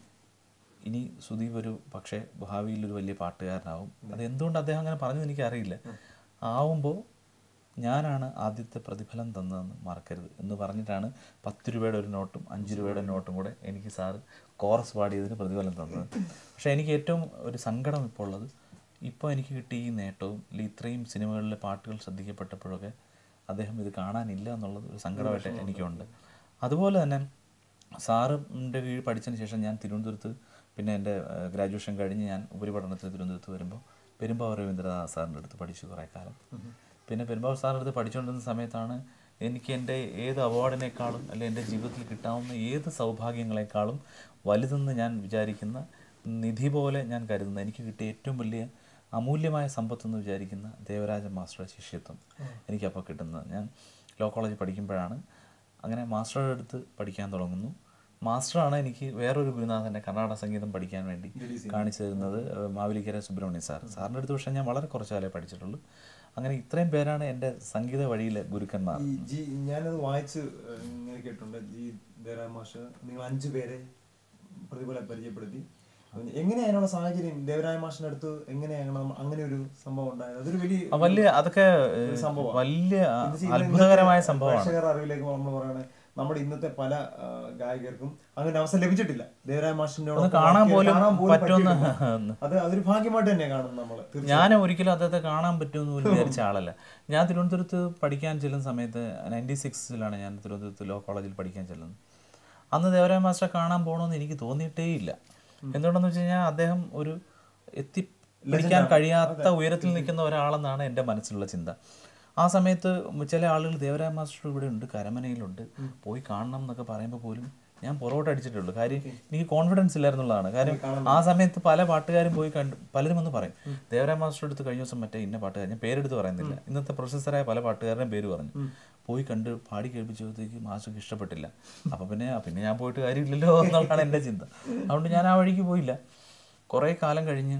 ഇനി സുദീപ് ഒരു പക്ഷേ ഭാവിയിലൊരു വലിയ പാട്ടുകാരനാവും. അതെന്തുകൊണ്ട് അദ്ദേഹം അങ്ങനെ പറഞ്ഞത് എനിക്കറിയില്ല. ആവുമ്പോൾ ഞാനാണ് ആദ്യത്തെ പ്രതിഫലം തന്നതെന്ന് മറക്കരുത് എന്ന് പറഞ്ഞിട്ടാണ് പത്ത് രൂപയുടെ ഒരു നോട്ടും അഞ്ച് രൂപയുടെ നോട്ടും കൂടെ എനിക്ക് സാറ് കോറസ് പാടിയതിന് പ്രതിഫലം തന്നത്. പക്ഷേ എനിക്ക് ഏറ്റവും ഒരു സങ്കടം ഇപ്പോൾ ഉള്ളത്, ഇപ്പോൾ എനിക്ക് കിട്ടിയ ഈ നേട്ടവും ഇത്രയും സിനിമകളിലെ പാട്ടുകൾ ശ്രദ്ധിക്കപ്പെട്ടപ്പോഴൊക്കെ അദ്ദേഹം ഇത് കാണാനില്ല എന്നുള്ളത് ഒരു സങ്കടമായിട്ട് എനിക്കുണ്ട്. അതുപോലെ തന്നെ സാറിൻ്റെ കീഴിൽ പഠിച്ചതിന് ശേഷം ഞാൻ തിരുവനന്തപുരത്ത്, പിന്നെ എൻ്റെ ഗ്രാജുവേഷൻ കഴിഞ്ഞ് ഞാൻ ഉപരിപഠനത്തിൽ തിരുവനന്തപുരത്ത് വരുമ്പോൾ പെരുമ്പാവൂർ രവീന്ദ്രനാഥ് സാറിൻ്റെ അടുത്ത് പഠിച്ചു കുറേ കാലം. പിന്നെ പെരുമ്പാവൂർ സാറിൻ്റെ അടുത്ത് പഠിച്ചുകൊണ്ടിരുന്ന സമയത്താണ് എനിക്ക് എൻ്റെ ഏത് അവാർഡിനേക്കാളും അല്ലെങ്കിൽ എൻ്റെ ജീവിതത്തിൽ കിട്ടാവുന്ന ഏത് സൗഭാഗ്യങ്ങളെക്കാളും വലുതെന്ന് ഞാൻ വിചാരിക്കുന്ന, നിധി പോലെ ഞാൻ കരുതുന്ന, എനിക്ക് കിട്ടിയ ഏറ്റവും വലിയ അമൂല്യമായ സമ്പത്തെന്ന് വിചാരിക്കുന്ന ദേവരാജൻ മാസ്റ്ററുടെ ശിഷ്യത്വം എനിക്കപ്പോൾ കിട്ടുന്നത്. ഞാൻ ലോ കോളേജിൽ പഠിക്കുമ്പോഴാണ്. അങ്ങനെ മാസ്റ്ററുടെ അടുത്ത് പഠിക്കാൻ തുടങ്ങുന്നു. മാസ്റ്ററാണ് എനിക്ക് വേറൊരു ഗുരുനാഥൻ്റെ കർണാടക സംഗീതം പഠിക്കാൻ വേണ്ടി കാണിച്ചു തരുന്നത്, മാവേലിക്കര സുബ്രഹ്മണ്യം സാർ. സാറിൻ്റെ അടുത്ത് പക്ഷേ ഞാൻ വളരെ കുറച്ച് കാലേ പഠിച്ചിട്ടുള്ളൂ. അങ്ങനെ ഇത്രയും പേരാണ് എൻ്റെ സംഗീത വഴിയിലെ ഗുരുക്കന്മാർ. ജി ഞാനത് വായിച്ച് ഇങ്ങനെ കേട്ടിട്ടുണ്ട്, ജി ദേവരാജ മാസ്റ്റർ നിങ്ങൾ അഞ്ചു പേരെ പ്രതിഫലം പരിചയപ്പെടുത്തി. എങ്ങനെയാണ് അതിനുള്ള സാഹചര്യം? ദേവരാജ മാഷിന്റെ അടുത്ത് എങ്ങനെയാണ് അങ്ങനെ ഒരു സംഭവം ഉണ്ടായത്? അതൊരു വലിയ വലിയ അതൊക്കെ വലിയ അത്ഭുതകരമായ സംഭവമാണ്. പ്രേക്ഷകർ അറിവിലേക്ക് നമ്മൾ പറയണേ, നമ്മുടെ ഇന്നത്തെ പല ഗായകർക്കും അങ്ങനെ അവസരം ലഭിച്ചിട്ടില്ല. ദേവരാജ മാഷിനോട് കാണാൻ പോലും പറ്റുമെന്ന്, അത് അതൊരു ഭാഗ്യമായിട്ട് തന്നെ കാണും നമ്മൾ. ഞാൻ ഒരിക്കലും അദ്ദേഹത്തെ കാണാൻ പറ്റുമെന്ന് പോലും വിചാരിച്ച ആളല്ല. ഞാൻ തിരുവനന്തപുരത്ത് പഠിക്കാൻ ചെല്ലുന്ന സമയത്ത് നയൻറ്റി സിക്സിലാണ് ഞാൻ തിരുവനന്തപുരത്ത് ലോ കോളേജിൽ പഠിക്കാൻ ചെല്ലുന്നത്. അന്ന് ദേവരാജ മാസ്റ്ററെ കാണാൻ പോകണമെന്ന് എനിക്ക് തോന്നിയിട്ടേ ഇല്ല. എന്തുകൊണ്ടെന്ന് വെച്ച് കഴിഞ്ഞാൽ അദ്ദേഹം ഒരു എത്തിപ്പിടിക്കാൻ കഴിയാത്ത ഉയരത്തിൽ നിൽക്കുന്ന ഒരാളെന്നാണ് എൻ്റെ മനസ്സിലുള്ള ചിന്ത. ആ സമയത്ത് ചില ആളുകൾ ദേവരാജ മാസ്റ്റർ ഇവിടെ ഉണ്ട്, കരമനയിലുണ്ട്, പോയി കാണണം എന്നൊക്കെ പറയുമ്പോൾ പോലും ഞാൻ പുറകോട്ട് അടിച്ചിട്ടുള്ളൂ. കാര്യം എനിക്ക് കോൺഫിഡൻസ് ഇല്ലായിരുന്നുള്ളതാണ്. കാര്യം ആ സമയത്ത് പല പാട്ടുകാരും പോയി കണ്ട് പലരും ഒന്ന് പറയും, ദേവരാജ മാസ്റ്റർ എടുത്ത് കഴിഞ്ഞ ദിവസം മറ്റേ ഇന്ന പാട്ടുകാർ, ഞാൻ പേരെടുത്ത് പറയുന്നില്ല, ഇന്നത്തെ പ്രൊഫസറായ പല പാട്ടുകാരുടെയും പേര് പറഞ്ഞു, പോയി കണ്ട് പാടി കേൾപ്പിച്ചപ്പോഴത്തേക്ക് മാസ്റ്റർക്ക് ഇഷ്ടപ്പെട്ടില്ല. അപ്പം പിന്നെ പിന്നെ ഞാൻ പോയിട്ട് കാര്യമില്ലല്ലോ എന്നുള്ളതാണ് എൻ്റെ ചിന്ത. അതുകൊണ്ട് ഞാൻ ആ വഴിക്ക് പോയില്ല. കുറേ കാലം കഴിഞ്ഞ്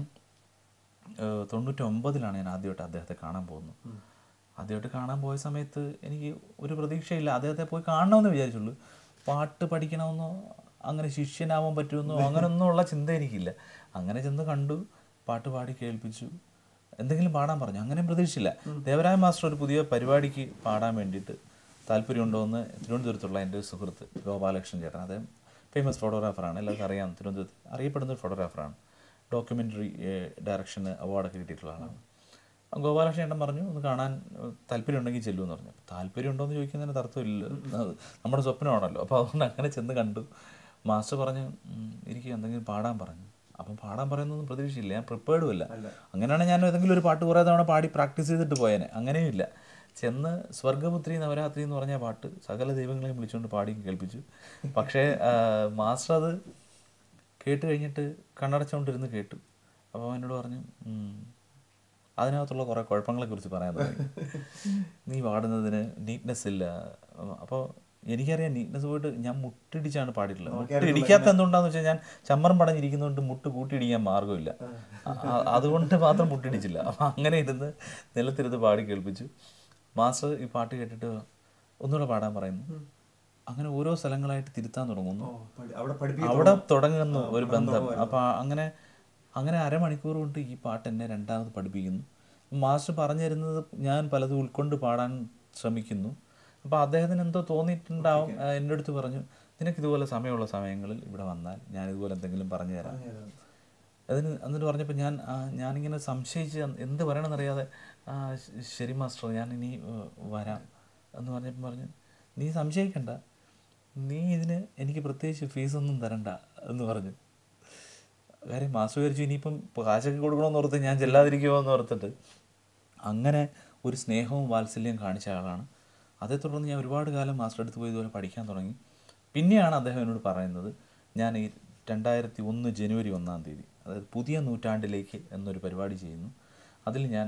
തൊണ്ണൂറ്റി ഒമ്പതിലാണ് ഞാൻ ആദ്യമായിട്ട് അദ്ദേഹത്തെ കാണാൻ പോകുന്നത്. ആദ്യമായിട്ട് കാണാൻ പോയ സമയത്ത് എനിക്ക് ഒരു പ്രതീക്ഷയില്ല. അദ്ദേഹത്തെ പോയി കാണണമെന്ന് വിചാരിച്ചുള്ളൂ. പാട്ട് പഠിക്കണമെന്നോ അങ്ങനെ ശിഷ്യനാവാൻ പറ്റുമെന്നോ അങ്ങനെയൊന്നും ഉള്ള ചിന്ത എനിക്കില്ല. അങ്ങനെ ചെന്ന് കണ്ടു, പാട്ട് പാടി കേൾപ്പിച്ചു, എന്തെങ്കിലും പാടാൻ പറഞ്ഞു. അങ്ങനെയും പ്രതീക്ഷിച്ചില്ല. ദേവരാജ മാസ്റ്റർ ഒരു പുതിയ പരിപാടിക്ക് പാടാൻ വേണ്ടിയിട്ട് താല്പര്യമുണ്ടോ എന്ന് തിരുവനന്തപുരത്തുള്ള എൻ്റെ ഒരു സുഹൃത്ത് ഗോപാലകൃഷ്ണൻ ചേട്ടൻ, അദ്ദേഹം ഫേമസ് ഫോട്ടോഗ്രാഫറാണ്, എല്ലാവർക്കും അറിയാം, തിരുവനന്തപുരത്ത് അറിയപ്പെടുന്ന ഒരു ഫോട്ടോഗ്രാഫറാണ്. ഡോക്യുമെൻ്ററി ഡയറക്ഷന് അവാർഡൊക്കെ കിട്ടിയിട്ടുള്ള ആളാണ്. ഗോപാലകൃഷ്ണൻ ഏട്ടൻ പറഞ്ഞു ഒന്ന് കാണാൻ താല്പര്യം ഉണ്ടെങ്കിൽ ചെല്ലുമെന്ന് പറഞ്ഞു. താല്പര്യം ഉണ്ടോ എന്ന് ചോദിക്കുന്നതിന് അർത്ഥമില്ല, നമ്മുടെ സ്വപ്നമാണല്ലോ. അപ്പോൾ അതുകൊണ്ട് അങ്ങനെ ചെന്ന് കണ്ടു. മാസ്റ്റർ പറഞ്ഞു എനിക്ക് എന്തെങ്കിലും പാടാൻ പറഞ്ഞു. അപ്പം പാടാൻ പറയുന്നൊന്നും പ്രതീക്ഷയില്ല, ഞാൻ പ്രിപ്പേർഡും ഇല്ല. അങ്ങനെയാണ് ഞാൻ ഏതെങ്കിലും ഒരു പാട്ട് കുറേ തവണ പാടി പ്രാക്ടീസ് ചെയ്തിട്ട് പോയേനെ. അങ്ങനെയും ഇല്ല. ചെന്ന് സ്വർഗ്ഗപുത്രി നവരാത്രി എന്ന് പറഞ്ഞ പാട്ട് സകല ദൈവങ്ങളെയും വിളിച്ചുകൊണ്ട് പാടി കേൾപ്പിച്ചു. പക്ഷേ മാസ്റ്റർ അത് കേട്ട് കഴിഞ്ഞിട്ട് കണ്ണടച്ചുകൊണ്ടിരുന്ന് കേട്ടു. അപ്പോൾ എന്നോട് പറഞ്ഞു അതിനകത്തുള്ള കുറേ കുഴപ്പങ്ങളെക്കുറിച്ച് പറയാൻ തുടങ്ങി. നീ പാടുന്നതിന് നീറ്റ്നെസ് ഇല്ല. അപ്പോൾ എനിക്കറിയാം നീറ്റ്നെസ് പോയിട്ട് ഞാൻ മുട്ടിടിച്ചാണ് പാടിയിട്ടുള്ളത്. മുട്ട് ഇടിക്കാത്ത എന്തുകൊണ്ടാന്ന് വെച്ചാൽ ഞാൻ ചമ്മരം പടഞ്ഞിരിക്കുന്നതുകൊണ്ട് മുട്ട് കൂട്ടിയിടിക്കാൻ മാർഗ്ഗമില്ല, അതുകൊണ്ട് മാത്രം മുട്ടിടിച്ചില്ല. അപ്പം അങ്ങനെ ഇരുന്ന് നിലത്തിരുന്ന് പാടി കേൾപ്പിച്ചു. മാസ്റ്റർ ഈ പാട്ട് കേട്ടിട്ട് ഒന്നുകൂടെ പാടാൻ പറയുന്നു. അങ്ങനെ ഓരോ സ്ഥലങ്ങളായിട്ട് തിരുത്താൻ തുടങ്ങുന്നു, അവിടെ തുടങ്ങുന്നു ഒരു ബന്ധം. അപ്പം അങ്ങനെ അങ്ങനെ അരമണിക്കൂർ കൊണ്ട് ഈ പാട്ട് എന്നെ രണ്ടാമത് പഠിപ്പിക്കുന്നു. മാസ്റ്റർ പറഞ്ഞു തരുന്നത് ഞാൻ പലതും ഉൾക്കൊണ്ട് പാടാൻ ശ്രമിക്കുന്നു. അപ്പോൾ അദ്ദേഹത്തിന് എന്തോ തോന്നിയിട്ടുണ്ടാവും. എൻ്റെ അടുത്ത് പറഞ്ഞു നിനക്ക് ഇതുപോലെ സമയമുള്ള സമയങ്ങളിൽ ഇവിടെ വന്നാൽ ഞാൻ ഇതുപോലെ എന്തെങ്കിലും പറഞ്ഞു തരാം. അതിന് എന്നിട്ട് പറഞ്ഞപ്പോൾ ഞാൻ ഞാനിങ്ങനെ സംശയിച്ച് എന്ത് പറയണമെന്നറിയാതെ ശരി മാസ്റ്റർ ഞാൻ ഇനി വരാം എന്ന് പറഞ്ഞപ്പോൾ പറഞ്ഞു നീ സംശയിക്കണ്ട, നീ ഇതിന് എനിക്ക് പ്രത്യേകിച്ച് ഫീസൊന്നും തരണ്ട എന്ന് പറഞ്ഞു. കാര്യം മാസ്റ്റർ വിചാരിച്ചു ഇനിയിപ്പം കാശൊക്കെ കൊടുക്കണമെന്ന് ഓർത്ത് ഞാൻ ചെല്ലാതിരിക്കുമോ എന്ന് ഓർത്തിട്ട്. അങ്ങനെ ഒരു സ്നേഹവും വാത്സല്യവും കാണിച്ച ആളാണ്. അതേ തുടർന്ന് ഞാൻ ഒരുപാട് കാലം മാസ്റ്റർ അടുത്ത് പോയി ഇതുപോലെ പഠിക്കാൻ തുടങ്ങി. പിന്നെയാണ് അദ്ദേഹം എന്നോട് പറയുന്നത് ഞാൻ ഈ രണ്ടായിരത്തി ഒന്ന് ജനുവരി ഒന്നാം തീയതി അതായത് പുതിയ നൂറ്റാണ്ടിലേക്ക് എന്നൊരു പരിപാടി ചെയ്യുന്നു. അതിൽ ഞാൻ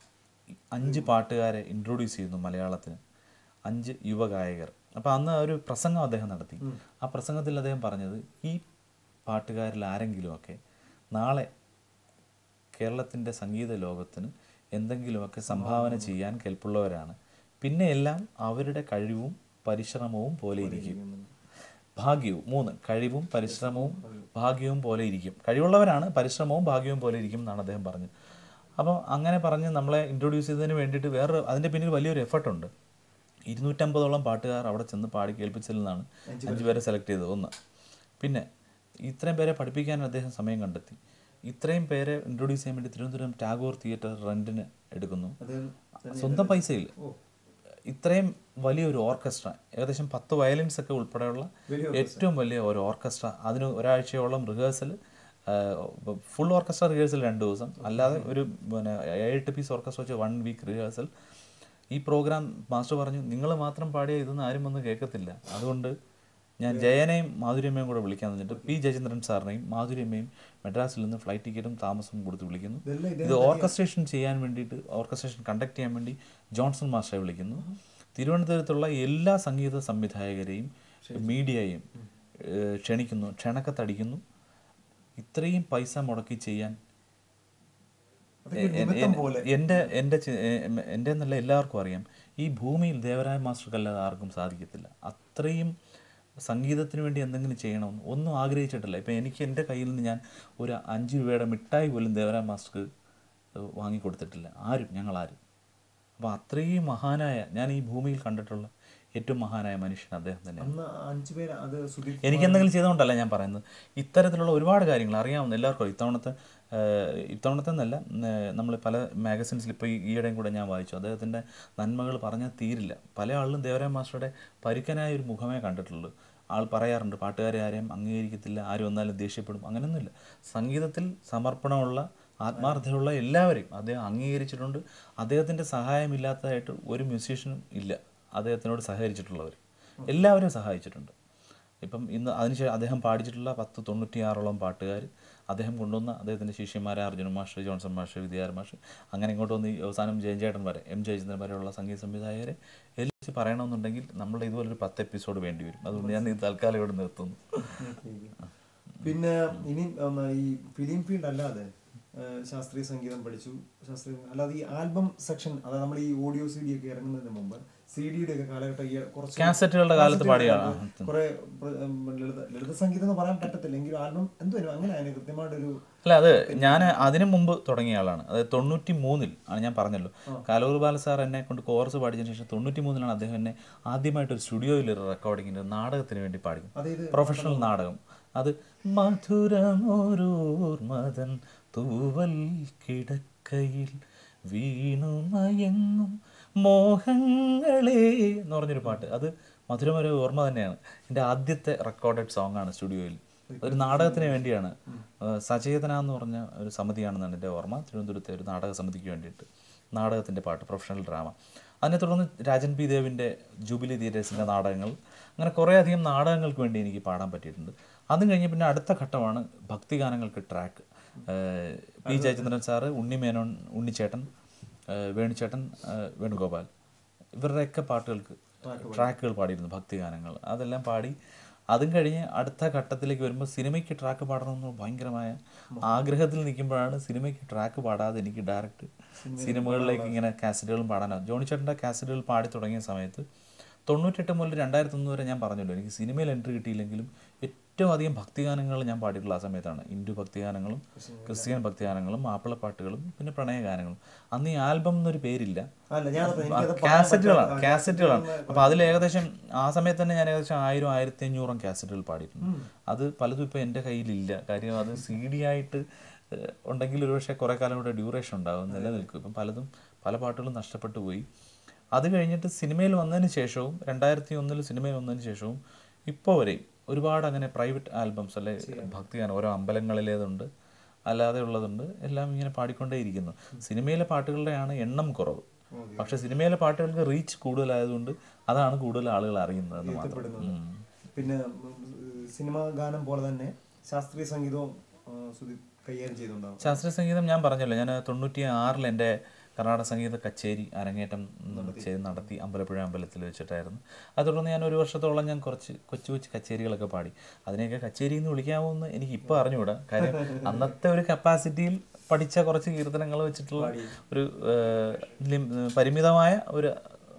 അഞ്ച് പാട്ടുകാരെ ഇൻട്രൊഡ്യൂസ് ചെയ്യുന്നു മലയാളത്തിന്, അഞ്ച് യുവഗായകർ. അപ്പോൾ അന്ന് ഒരു പ്രസംഗം അദ്ദേഹം നടത്തി. ആ പ്രസംഗത്തിൽ അദ്ദേഹം പറഞ്ഞത് ഈ പാട്ടുകാരിൽ ആരെങ്കിലുമൊക്കെ നാളെ കേരളത്തിൻ്റെ സംഗീത ലോകത്തിന് എന്തെങ്കിലുമൊക്കെ സംഭാവന ചെയ്യാൻ കെൽപ്പുള്ളവരാണ്. പിന്നെ എല്ലാം അവരുടെ കഴിവും പരിശ്രമവും പോലെ ഇരിക്കും. ഭാഗ്യവും മൂന്ന് കഴിവും പരിശ്രമവും ഭാഗ്യവും പോലെ ഇരിക്കും. കഴിവുള്ളവരാണ്, പരിശ്രമവും ഭാഗ്യവും പോലെ ഇരിക്കും എന്നാണ് അദ്ദേഹം പറഞ്ഞത്. അപ്പോൾ അങ്ങനെ പറഞ്ഞ് നമ്മളെ ഇൻട്രൊഡ്യൂസ് ചെയ്തതിന് വേണ്ടിയിട്ട് വേറെ അതിൻ്റെ പിന്നിൽ വലിയൊരു എഫർട്ടുണ്ട്. ഇരുന്നൂറ്റമ്പതോളം പാട്ടുകാർ അവിടെ ചെന്ന് പാടി കേൾപ്പിച്ചതിൽ നിന്നാണ് അഞ്ച് പേരെ സെലക്ട് ചെയ്തത്. ഒന്ന് പിന്നെ ഇത്രയും പേരെ പഠിപ്പിക്കാൻ അദ്ദേഹം സമയം കണ്ടെത്തി. ഇത്രയും പേരെ ഇൻട്രൊഡ്യൂസ് ചെയ്യാൻ വേണ്ടി തിരുവനന്തപുരം ടാഗോർ തിയേറ്റർ റെൻറ്റിന് എടുക്കുന്നു, സ്വന്തം പൈസയിൽ. ഇത്രയും വലിയൊരു ഓർക്കസ്ട്ര, ഏകദേശം പത്ത് വയലിൻസ് ഒക്കെ ഉൾപ്പെടെയുള്ള ഏറ്റവും വലിയ ഒരു ഓർക്കസ്ട്ര. അതിന് ഒരാഴ്ചയോളം റിഹേഴ്സൽ, ഫുൾ ഓർക്കസ്ട്ര റിഹേഴ്സൽ രണ്ട് ദിവസം, അല്ലാതെ ഒരു പിന്നെ എട്ട് പീസ് ഓർക്കസ്ട്ര വെച്ച് വൺ വീക്ക് റിഹേഴ്സൽ. ഈ പ്രോഗ്രാം മാസ്റ്റർ പറഞ്ഞു നിങ്ങൾ മാത്രം പാടിയ ഇതൊന്നും ആരും വന്ന് കേൾക്കത്തില്ല, അതുകൊണ്ട് ഞാൻ ജയനെയും മാധുര്യമ്മയും കൂടെ വിളിക്കാൻ തന്നിട്ട് പി ജയചന്ദ്രൻ സാറിനെയും മാധുര്യമ്മയും മെഡ്രാസിൽ നിന്ന് ഫ്ലൈറ്റ് ടിക്കറ്റും താമസവും കൊടുത്ത് വിളിക്കുന്നു. ഇത് ഓർക്കസ്ട്രേഷൻ ചെയ്യാൻ വേണ്ടിയിട്ട്, ഓർക്കസ്ട്രേഷൻ കണ്ടക്ട് ചെയ്യാൻ വേണ്ടി ജോൺസൺ മാസ്റ്ററെ വിളിക്കുന്നു. തിരുവനന്തപുരത്തുള്ള എല്ലാ സംഗീത സംവിധായകരെയും മീഡിയയും ക്ഷണിക്കുന്നു, ക്ഷണക്കത്തടിക്കുന്നു. ഇത്രയും പൈസ മുടക്കി ചെയ്യാൻ എൻ്റെ എൻ്റെ എൻ്റെ എന്നല്ല എല്ലാവർക്കും അറിയാം, ഈ ഭൂമിയിൽ ദേവരായ മാസ്റ്റർക്കല്ലാതെ ആർക്കും സാധിക്കത്തില്ല. അത്രയും സംഗീതത്തിന് വേണ്ടി എന്തെങ്കിലും ചെയ്യണമെന്ന് ഒന്നും ആഗ്രഹിച്ചിട്ടില്ല. ഇപ്പം എനിക്ക് എൻ്റെ കയ്യിൽ നിന്ന് ഞാൻ ഒരു അഞ്ച് രൂപയുടെ മിഠായി പോലും ദേവരായ മാസ്റ്റർക്ക് വാങ്ങിക്കൊടുത്തിട്ടില്ല, ആരും, ഞങ്ങളാരും. അപ്പോൾ അത്രയും മഹാനായ, ഞാൻ ഈ ഭൂമിയിൽ കണ്ടിട്ടുള്ള ഏറ്റവും മഹാനായ മനുഷ്യൻ അദ്ദേഹം തന്നെയാണ്. എനിക്ക് എന്തെങ്കിലും ചെയ്തുകൊണ്ടല്ല ഞാൻ പറയുന്നത്, ഇത്തരത്തിലുള്ള ഒരുപാട് കാര്യങ്ങൾ അറിയാവുന്ന എല്ലാവർക്കും. ഇത്തവണത്തെ ഇത്തവണത്തെ എന്നല്ല, നമ്മൾ പല മാഗസിൻസിൽ ഇപ്പോൾ ഈയിടെയും കൂടെ ഞാൻ വായിച്ചു, അദ്ദേഹത്തിൻ്റെ നന്മകൾ പറഞ്ഞാൽ തീരില്ല. പല ആളിലും ദേവരായ മാസ്റ്ററുടെ പരുക്കനായ ഒരു മുഖമേ കണ്ടിട്ടുള്ളൂ. ആൾ പറയാറുണ്ട് പാട്ടുകാരെ ആരെയും അംഗീകരിക്കത്തില്ല, ആരും വന്നാലും ദേഷ്യപ്പെടും, അങ്ങനെയൊന്നുമില്ല. സംഗീതത്തിൽ സമർപ്പണമുള്ള ആത്മാർത്ഥതയുള്ള എല്ലാവരെയും അദ്ദേഹം അംഗീകരിച്ചിട്ടുണ്ട്. അദ്ദേഹത്തിൻ്റെ സഹായമില്ലാത്തതായിട്ട് ഒരു മ്യൂസീഷ്യനും ഇല്ല. അദ്ദേഹത്തിനോട് സഹകരിച്ചിട്ടുള്ളവർ എല്ലാവരും സഹായിച്ചിട്ടുണ്ട്. ഇപ്പം ഇന്ന് അതിനുശേഷം അദ്ദേഹം പാടിച്ചിട്ടുള്ള പത്ത് തൊണ്ണൂറ്റിയാറോളം പാട്ടുകാർ അദ്ദേഹം കൊണ്ടുവന്ന അദ്ദേഹത്തിൻ്റെ ശിഷ്യന്മാരെ അർജുന മാഷ്, ജോൺസൺ മാഷ്, വിദ്യാർ മാഷ്, അങ്ങനെ ഇങ്ങോട്ട് വന്ന് അവസാനം ജയചേട്ടൻ വരെ, എം ജയചന്ദ്രൻ വരെയുള്ള സംഗീത സംവിധായകരെ എല്ലാം വെച്ച് പറയണമെന്നുണ്ടെങ്കിൽ നമ്മുടെ ഇതുപോലൊരു പത്ത് എപ്പിസോഡ് വേണ്ടി വരും. അതുകൊണ്ട് ഞാൻ ഈ തൽക്കാലം ഇവിടെ നിർത്തുന്നു. പിന്നെ ഇനി ഈ ഫിലിം ഫീൽഡ് അല്ലാതെ ശാസ്ത്രീയ സംഗീതം പഠിച്ചു, ശാസ്ത്രീയ അല്ലാതെ ഈ ആൽബം സെക്ഷൻ, അതായത് നമ്മൾ ഈ ഓഡിയോ സി ഡി ഒക്കെ ഇറങ്ങുന്നതിന് മുമ്പ് സി ഡിയുടെ ഒക്കെ കാലഘട്ടം ഈ കുറച്ച് കാസറ്റുകളുടെ കാലത്ത് പാടിയ കുറെ ലളിത ലളിത സംഗീതം എന്ന് പറയാൻ പറ്റത്തില്ല എങ്കിലും ആൽബം എന്തോ അങ്ങനെ അതിന് കൃത്യമായിട്ടൊരു അല്ല അത് ഞാൻ അതിനു മുമ്പ് തുടങ്ങിയ ആളാണ്. അതായത് തൊണ്ണൂറ്റി മൂന്നിൽ ആണ് ഞാൻ പറഞ്ഞല്ലോ, കാലൂർ ബാല സാർ എന്നെ കൊണ്ട് കോർസ് പാടിച്ചതിന് ശേഷം തൊണ്ണൂറ്റി മൂന്നിലാണ് അദ്ദേഹം എന്നെ ആദ്യമായിട്ടൊരു സ്റ്റുഡിയോയിൽ ഒരു റെക്കോർഡിങ്ങിൻ്റെ നാടകത്തിന് വേണ്ടി പാടി, പ്രൊഫഷണൽ നാടകം. അത് മധുരമോരോർമതൻ തൂവൽ കിടക്കയിൽ വീണുമയങ്ങും മോഹങ്ങളെ എന്ന് പറഞ്ഞൊരു പാട്ട്. അത് മധുരമൊരു ഓർമ്മ തന്നെയാണ്. എൻ്റെ ആദ്യത്തെ റെക്കോർഡഡ് സോങ്ങാണ് സ്റ്റുഡിയോയിൽ. ഒരു നാടകത്തിന് വേണ്ടിയാണ്. സചേതന എന്ന് പറഞ്ഞ ഒരു സമിതിയാണെന്നാണ് എൻ്റെ ഓർമ്മ. തിരുവനന്തപുരത്തെ ഒരു നാടക സമിതിക്ക് വേണ്ടിയിട്ട് നാടകത്തിൻ്റെ പാട്ട്, പ്രൊഫഷണൽ ഡ്രാമ. അതിനെ തുടർന്ന് രാജൻ പി ദേവിൻ്റെ ജൂബിലി തിയേറ്റേഴ്സിൻ്റെ നാടകങ്ങൾ, അങ്ങനെ കുറേ അധികം നാടകങ്ങൾക്ക് വേണ്ടി എനിക്ക് പാടാൻ പറ്റിയിട്ടുണ്ട്. അതും കഴിഞ്ഞ് പിന്നെ അടുത്ത ഘട്ടമാണ് ഭക്തിഗാനങ്ങൾക്ക് track. P Jayachandran sir, Unni Menon, ഉണ്ണിച്ചേട്ടൻ, വേണുചേട്ടൻ, Venugopal, ഇവരുടെയൊക്കെ പാട്ടുകൾക്ക് ട്രാക്കുകൾ പാടിയിരുന്നു, ഭക്തിഗാനങ്ങൾ. അതെല്ലാം പാടി അതും കഴിഞ്ഞ് അടുത്ത ഘട്ടത്തിലേക്ക് വരുമ്പോൾ സിനിമയ്ക്ക് ട്രാക്ക് പാടണമെന്ന് ഭയങ്കരമായ ആഗ്രഹത്തിൽ നിൽക്കുമ്പോഴാണ് സിനിമയ്ക്ക് ട്രാക്ക് പാടാതെ എനിക്ക് ഡയറക്റ്റ് സിനിമകളിലേക്ക് ഇങ്ങനെ കാസറ്റുകളും പാടാനാണ്. ജോണി ചേട്ടൻ്റെ കാസറ്റുകൾ പാടി തുടങ്ങിയ സമയത്ത് തൊണ്ണൂറ്റെട്ട് മുതൽ രണ്ടായിരത്തി ഒന്ന് വരെ ഞാൻ പറഞ്ഞല്ലോ, എനിക്ക് സിനിമയിൽ എൻട്രി കിട്ടിയില്ലെങ്കിലും ഏറ്റവും അധികം ഭക്തിഗാനങ്ങൾ ഞാൻ പാടിയിട്ടുള്ള ആ സമയത്താണ്. ഹിന്ദു ഭക്തിഗാനങ്ങളും ക്രിസ്ത്യൻ ഭക്തിഗാനങ്ങളും മാപ്പിളപ്പാട്ടുകളും പിന്നെ പ്രണയഗാനങ്ങളും. അന്ന് ഈ ആൽബം എന്നൊരു പേരില്ല, കാസറ്റുകളാണ് കാസറ്റുകളാണ് അപ്പോൾ അതിൽ ഏകദേശം ആ സമയത്ത് തന്നെ ഞാൻ ഏകദേശം ആയിരം ആയിരത്തി അഞ്ഞൂറും കാസറ്റുകൾ പാടിയിട്ടുണ്ട്. അത് പലതും ഇപ്പോൾ എൻ്റെ കയ്യിലില്ല. കാര്യം അത് സി ഡി ആയിട്ട് ഉണ്ടെങ്കിൽ ഒരുപക്ഷെ കുറേ കാലം കൂടെ ഡ്യൂറേഷൻ ഉണ്ടാകും, നിലനിൽക്കും. ഇപ്പം പലതും പല പാട്ടുകളും നഷ്ടപ്പെട്ടു പോയി. അത് കഴിഞ്ഞിട്ട് സിനിമയിൽ വന്നതിന് ശേഷവും രണ്ടായിരത്തി ഒന്നിൽ സിനിമയിൽ വന്നതിന് ശേഷവും ഇപ്പോൾ വരെയും ഒരുപാട് അങ്ങനെ പ്രൈവറ്റ് ആൽബംസ് അല്ലെ ഭക്തിഗാനം ഓരോ അമ്പലങ്ങളിലേതുണ്ട്, അല്ലാതെ ഉള്ളതുണ്ട്, എല്ലാം ഇങ്ങനെ പാടിക്കൊണ്ടേയിരിക്കുന്നു. സിനിമയിലെ പാട്ടുകളുടെയാണ് എണ്ണം കുറവ്, പക്ഷെ സിനിമയിലെ പാട്ടുകൾക്ക് റീച്ച് കൂടുതലായതുകൊണ്ട് അതാണ് കൂടുതൽ ആളുകൾ അറിയുന്നത് മാത്രം. പിന്നെ സിനിമാ ഗാനം പോലെ തന്നെ ശാസ്ത്രീയ സംഗീതവും കൈകാര്യം ചെയ്തുണ്ടാവും. ശാസ്ത്രീയ സംഗീതം ഞാൻ പറഞ്ഞല്ലോ, ഞാൻ തൊണ്ണൂറ്റി ആറിൽ എൻ്റെ കർണാടക സംഗീത കച്ചേരി അരങ്ങേറ്റം ചെയ്ത് നടത്തി അമ്പലപ്പുഴ അമ്പലത്തിൽ വെച്ചിട്ടായിരുന്നു. അത് തുടർന്ന് ഞാൻ ഒരു വർഷത്തോളം ഞാൻ കുറച്ച് കൊച്ചു കൊച്ചു കച്ചേരികളൊക്കെ പാടി. അതിനെയൊക്കെ കച്ചേരി എന്ന് വിളിക്കാമോ എന്ന് എനിക്ക് ഇപ്പോൾ അറിഞ്ഞുകൂടാ. കാര്യം അന്നത്തെ ഒരു കപ്പാസിറ്റിയിൽ പഠിച്ച കുറച്ച് കീർത്തനങ്ങൾ വെച്ചിട്ടുള്ള ഒരു പരിമിതമായ ഒരു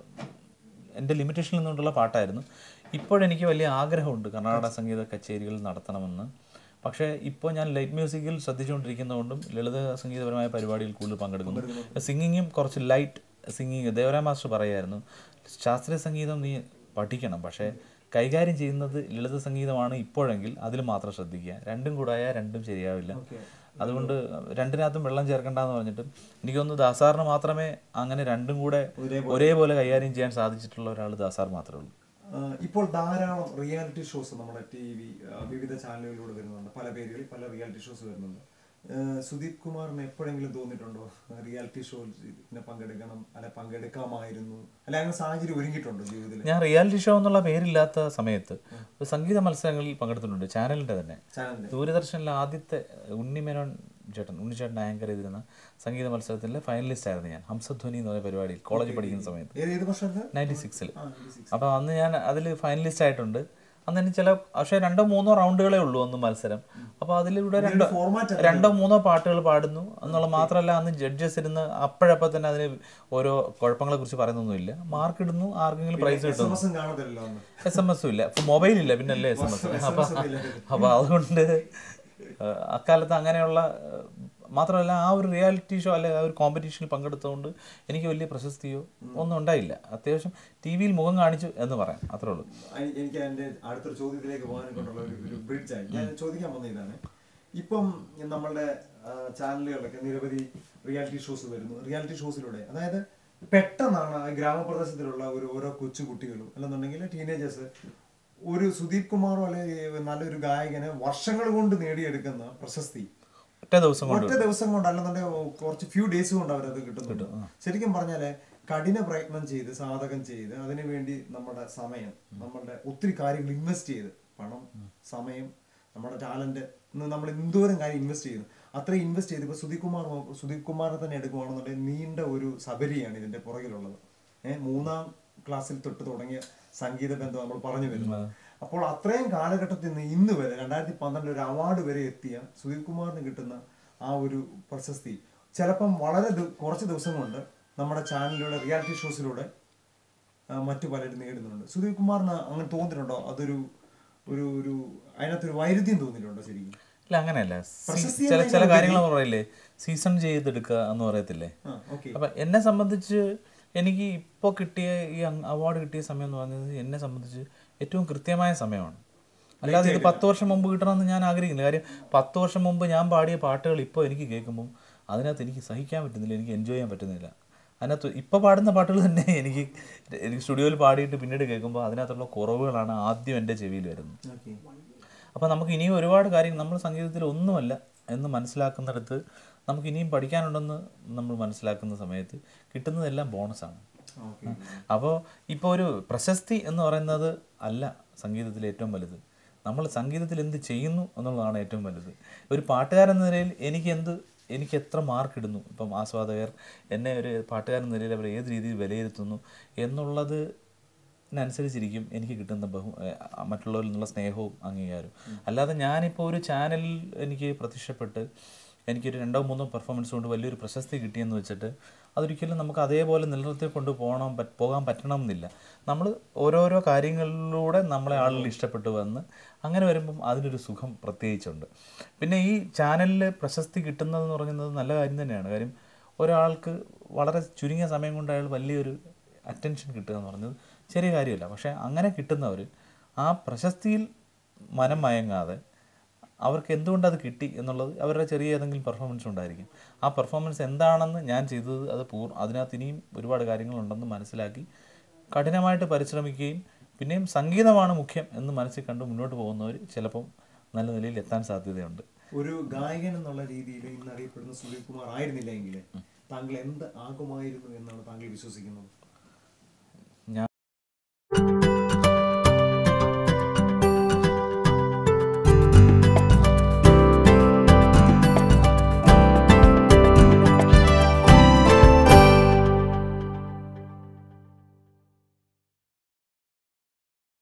എൻ്റെ ലിമിറ്റേഷനിൽ നിന്നുകൊണ്ടുള്ള പാട്ടായിരുന്നു. ഇപ്പോഴെനിക്ക് വലിയ ആഗ്രഹമുണ്ട് കർണാടക സംഗീത കച്ചേരികൾ നടത്തണമെന്ന്. പക്ഷേ ഇപ്പോൾ ഞാൻ ലൈറ്റ് മ്യൂസിക്കിൽ ശ്രദ്ധിച്ചുകൊണ്ടിരിക്കുന്നതുകൊണ്ടും ലളിത സംഗീതപരമായ പരിപാടിയിൽ കൂടുതൽ പങ്കെടുക്കുന്നു. സിംഗിങ്ങും കുറച്ച് ലൈറ്റ് സിംഗിങ്. ദേവരാം മാസ്റ്റർ പറയായിരുന്നു, ശാസ്ത്രീയ സംഗീതം നീ പഠിക്കണം, പക്ഷേ കൈകാര്യം ചെയ്യുന്നത് ലളിത സംഗീതമാണ് ഇപ്പോഴെങ്കിൽ അതിൽ മാത്രം ശ്രദ്ധിക്കുക. രണ്ടും കൂടായാൽ രണ്ടും ശരിയാവില്ല. അതുകൊണ്ട് രണ്ടിനകത്തും വെള്ളം ചേർക്കണ്ടെന്ന് പറഞ്ഞിട്ട് എനിക്ക് തോന്നുന്നു ദാസാറിന് മാത്രമേ അങ്ങനെ രണ്ടും കൂടെ ഒരേപോലെ കൈകാര്യം ചെയ്യാൻ സാധിച്ചിട്ടുള്ള ഒരാൾ ദാസാർ മാത്രമേ ഉള്ളൂ. ഇപ്പോൾ ധാരാളം റിയാലിറ്റി ഷോസ് നമ്മുടെ ടി വി വിവിധ ചാനലുകളിലൂടെ വരുന്നുണ്ട്. പല പേരുകളിൽ പല റിയാലിറ്റി ഷോസ് വരുന്നുണ്ട്. സുദീപ് കുമാറിന് എപ്പോഴെങ്കിലും തോന്നിയിട്ടുണ്ടോ റിയാലിറ്റി ഷോയിൽ പങ്കെടുക്കണം, അല്ലെ പങ്കെടുക്കാമായിരുന്നു, അല്ലെ അങ്ങനെ സാഹചര്യം ഒരുങ്ങിയിട്ടുണ്ടോ ജീവിതത്തിൽ? ഞാൻ റിയാലിറ്റി ഷോ എന്നുള്ള പേരില്ലാത്ത സമയത്ത് സംഗീത മത്സരങ്ങളിൽ പങ്കെടുത്തിട്ടുണ്ട്. ചാനലിന്റെ തന്നെ ദൂരദർശനിലെ ആദ്യത്തെ ഉണ്ണിമേനോൻ ചേട്ടൻ ഉണ്ണിച്ചേട്ടൻ ആങ്കർ ചെയ്തിരുന്ന സംഗീത മത്സരത്തിലെ ഫൈനലിസ്റ്റ് ആയിരുന്നു ഞാൻ. ഹംസധ്വനി എന്ന് പറയുന്ന പരിപാടിയിൽ കോളേജിൽ പഠിക്കുന്ന സമയത്ത് നയൻറ്റി സിക്സിൽ. അപ്പോൾ അന്ന് ഞാൻ അതിൽ ഫൈനലിസ്റ്റ് ആയിട്ടുണ്ട്. അന്ന് എനിക്ക് ചില പക്ഷേ രണ്ടോ മൂന്നോ റൗണ്ടുകളേ ഉള്ളൂ അന്ന് മത്സരം. അപ്പോൾ അതിലൂടെ രണ്ടോ രണ്ടോ മൂന്നോ പാട്ടുകൾ പാടുന്നു എന്നുള്ള മാത്രമല്ല, അന്ന് ജഡ്ജസ് ഇരുന്ന് അപ്പോഴപ്പോൾ തന്നെ അതിന് ഓരോ കുഴപ്പങ്ങളെ കുറിച്ച് പറയുന്നൊന്നുമില്ല. മാർക്ക് ഇടുന്നു, ആർക്കെങ്കിലും പ്രൈസ് കിട്ടുന്നു. എസ് എം എസും ഇല്ല, അപ്പോൾ മൊബൈലില്ല, പിന്നെ അല്ലേ എസ് എം എസ്. അപ്പോൾ അപ്പോൾ അതുകൊണ്ട് അക്കാലത്ത് അങ്ങനെയുള്ള മാത്രമല്ല ആ ഒരു റിയാലിറ്റി ഷോ അല്ലെ ആ ഒരു കോമ്പറ്റീഷനിൽ പങ്കെടുത്തുകൊണ്ട് എനിക്ക് വലിയ പ്രശസ്തിയോ ഒന്നും ഉണ്ടായില്ല. അത്യാവശ്യം ടി വിയിൽ മുഖം കാണിച്ചു എന്ന് പറയാം, അത്രേ ഉള്ളൂ. എനിക്ക് എൻ്റെ അടുത്തൊരു ചോദ്യത്തിലേക്ക് പോകാനൊക്കെയുള്ള ഒരു ബ്രിഡ്ജായി ഞാൻ ചോദിക്കാൻ വന്ന ഇതാണ്. ഇപ്പം നമ്മളുടെ ചാനലുകളിലൊക്കെ നിരവധി റിയാലിറ്റി ഷോസ് വരുന്നു. റിയാലിറ്റി ഷോസിലൂടെ അതായത് പെട്ടെന്നാണ് ഗ്രാമപ്രദേശത്തിലുള്ള ഒരു ഓരോ കൊച്ചു കുട്ടികളും അല്ലെന്നുണ്ടെങ്കിൽ ടീനേജേഴ്സ് ഒരു സുദീപ് കുമാറോ അല്ലെങ്കിൽ നല്ലൊരു ഗായകന് വർഷങ്ങൾ കൊണ്ട് നേടിയെടുക്കുന്ന പ്രശസ്തി ഒറ്റ ദിവസം കൊണ്ട് ഒറ്റ ദിവസം കൊണ്ട് അല്ലെന്നുണ്ടെങ്കിൽ കുറച്ച് ഫ്യൂ ഡേയ്സ് കൊണ്ട് അവരത് കിട്ടുന്നുണ്ട്. ശരിക്കും പറഞ്ഞാല് കഠിന പ്രയത്നം ചെയ്ത് സാധകം ചെയ്ത് അതിനുവേണ്ടി നമ്മുടെ സമയം, നമ്മളുടെ ഒത്തിരി കാര്യങ്ങൾ ഇൻവെസ്റ്റ് ചെയ്ത്, പണം, സമയം, നമ്മുടെ ടാലന്റ് നമ്മൾ എന്തോരം കാര്യം ഇൻവെസ്റ്റ് ചെയ്യുന്നു. അത്രയും ഇൻവെസ്റ്റ് ചെയ്ത് ഇപ്പൊ സുദീപ് കുമാർ സുദീപ് കുമാറിനെ തന്നെ എടുക്കുകയാണെന്നുണ്ടെങ്കിൽ നീണ്ട ഒരു സബരിയാണ് ഇതിന്റെ പുറകിലുള്ളത്. ഏഹ് മൂന്നാം ക്ലാസ്സിൽ തൊട്ട് തുടങ്ങിയ സംഗീത ബന്ധം നമ്മൾ പറഞ്ഞു വരുന്നത്. അപ്പോൾ അത്രയും കാലഘട്ടത്തിൽ നിന്ന് ഇന്ന് വരെ രണ്ടായിരത്തി പന്ത്രണ്ടിൽ ഒരു അവാർഡ് വരെ എത്തിയ സുദീപ് കുമാറിന് കിട്ടുന്ന ആ ഒരു പ്രശസ്തി ചിലപ്പം വളരെ കുറച്ച് ദിവസം കൊണ്ട് നമ്മുടെ ചാനലിലൂടെ റിയാലിറ്റി ഷോസിലൂടെ മറ്റു പലരും നേടുന്നുണ്ട്. സുദീപ് കുമാറിന് അങ്ങനെ തോന്നിയിട്ടുണ്ടോ? അതൊരു ഒരു ഒരു അതിനകത്തൊരു വൈരുദ്ധ്യം തോന്നിയിട്ടുണ്ടോ ശരിക്കും? ഇല്ല, അങ്ങനെയല്ല. ചില ചില കാര്യങ്ങൾ പറയില്ലേ, സീസൺ ചെയ്തെടുക്കുക എന്ന് പറയത്തില്ലേ. അപ്പം എന്നെ സംബന്ധിച്ച് എനിക്ക് ഇപ്പോൾ കിട്ടിയ ഈ അവാർഡ് കിട്ടിയ സമയം എന്ന് പറഞ്ഞത് എന്നെ സംബന്ധിച്ച് ഏറ്റവും കൃത്യമായ സമയമാണ്. അല്ലാതെ ഇത് പത്ത് വർഷം മുമ്പ് കിട്ടണമെന്ന് ഞാൻ ആഗ്രഹിക്കുന്നില്ല. കാര്യം പത്ത് വർഷം മുമ്പ് ഞാൻ പാടിയ പാട്ടുകൾ ഇപ്പോൾ എനിക്ക് കേൾക്കുമ്പോൾ അതിനകത്ത് എനിക്ക് സഹിക്കാൻ പറ്റുന്നില്ല, എനിക്ക് എൻജോയ് ചെയ്യാൻ പറ്റുന്നില്ല. അതിനകത്ത് ഇപ്പോൾ പാടുന്ന പാട്ടുകൾ തന്നെ എനിക്ക് എനിക്ക് സ്റ്റുഡിയോയിൽ പാടിയിട്ട് പിന്നീട് കേൾക്കുമ്പോൾ അതിനകത്തുള്ള കുറവുകളാണ് ആദ്യം എൻ്റെ ചെവിയിൽ വരുന്നത്. അപ്പോൾ നമുക്ക് ഇനിയും ഒരുപാട് കാര്യങ്ങൾ നമ്മൾ സംഗീതത്തിൽ ഒന്നുമല്ല എന്ന് മനസ്സിലാക്കുന്നിടത്ത് നമുക്ക് ഇനിയും പഠിക്കാനുണ്ടെന്ന് നമ്മൾ മനസ്സിലാക്കുന്ന സമയത്ത് കിട്ടുന്നതെല്ലാം ബോണസാണ്. അപ്പോൾ ഇപ്പോൾ ഒരു പ്രശസ്തി എന്ന് പറയുന്നത് അല്ല സംഗീതത്തിൽ ഏറ്റവും വലുത്. നമ്മൾ സംഗീതത്തിൽ എന്ത് ചെയ്യുന്നു എന്നുള്ളതാണ് ഏറ്റവും വലുത്. ഒരു പാട്ടുകാരൻ എന്ന നിലയിൽ എനിക്ക് എന്ത് എനിക്ക് എത്ര മാർക്ക് ഇടുന്നു, ഇപ്പം ആസ്വാദകർ എന്നെ ഒരു പാട്ടുകാരൻ എന്ന നിലയിൽ അവർ ഏത് രീതിയിൽ വിലയിരുത്തുന്നു എന്നുള്ളത് അനുസരിച്ചിരിക്കും എനിക്ക് കിട്ടുന്ന ബഹു മറ്റുള്ളവരിൽ നിന്നുള്ള സ്നേഹവും അംഗീകാരവും. അല്ലാതെ ഞാനിപ്പോൾ ഒരു ചാനലിൽ എനിക്ക് പ്രത്യക്ഷപ്പെട്ട് എനിക്കൊരു രണ്ടോ മൂന്നോ പെർഫോമൻസ് കൊണ്ട് വലിയൊരു പ്രശസ്തി കിട്ടിയെന്ന് വെച്ചിട്ട് അതൊരിക്കലും നമുക്ക് അതേപോലെ നിലനിർത്തി കൊണ്ട് പോകണം പോകാൻ പറ്റണം എന്നില്ല. നമ്മൾ ഓരോരോ കാര്യങ്ങളിലൂടെ നമ്മളെ ആളുകൾ ഇഷ്ടപ്പെട്ടു വന്ന് അങ്ങനെ വരുമ്പം അതിനൊരു സുഖം പ്രത്യേകിച്ചുണ്ട്. പിന്നെ ഈ ചാനലിൽ പ്രശസ്തി കിട്ടുന്നതെന്ന് പറയുന്നത് നല്ല കാര്യം തന്നെയാണ്. കാര്യം ഒരാൾക്ക് വളരെ ചുരുങ്ങിയ സമയം കൊണ്ട് അയാൾ വലിയൊരു അറ്റൻഷൻ കിട്ടുക എന്ന് പറഞ്ഞത് ചെറിയ കാര്യമല്ല. പക്ഷേ അങ്ങനെ കിട്ടുന്നവർ ആ പ്രശസ്തിയിൽ മനം മയങ്ങാതെ അവർക്ക് എന്തുകൊണ്ടത് കിട്ടി എന്നുള്ളത് അവരുടെ ചെറിയ ഏതെങ്കിലും പെർഫോമൻസ് ഉണ്ടായിരിക്കും. ആ പെർഫോമൻസ് എന്താണെന്ന് ഞാൻ ചെയ്തത് അത് പൂർ അതിനകത്ത് ഇനിയും ഒരുപാട് കാര്യങ്ങളുണ്ടെന്ന് മനസ്സിലാക്കി കഠിനമായിട്ട് പരിശ്രമിക്കുകയും പിന്നെയും സംഗീതമാണ് മുഖ്യം എന്ന് മനസ്സിൽ കണ്ട് മുന്നോട്ട് പോകുന്നവർ ചിലപ്പം നല്ല നിലയിൽ എത്താൻ സാധ്യതയുണ്ട്. ഒരു ഗായകൻ എന്നുള്ള രീതിയിൽ ഇന്ന് അറിയപ്പെടുന്ന സുദീപ് കുമാർ ആയിരുന്നില്ല എങ്കിൽ താങ്കൾ എന്ത് ആകുമായിരുന്നു എന്നാണ് താങ്കൾ വിശ്വസിക്കുന്നത്?